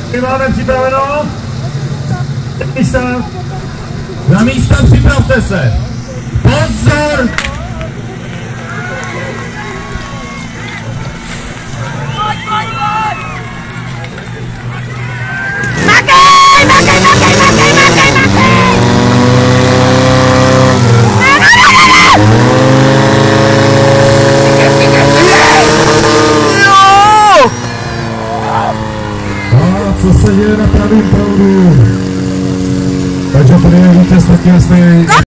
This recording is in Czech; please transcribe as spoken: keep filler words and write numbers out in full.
Máme připraveno. Místa. Na místa připravte se. Pozor! Makej, makej, makej, makej, makej, makej! A co se děje na pravém proudu? Takže tady je vítěz taky jasný.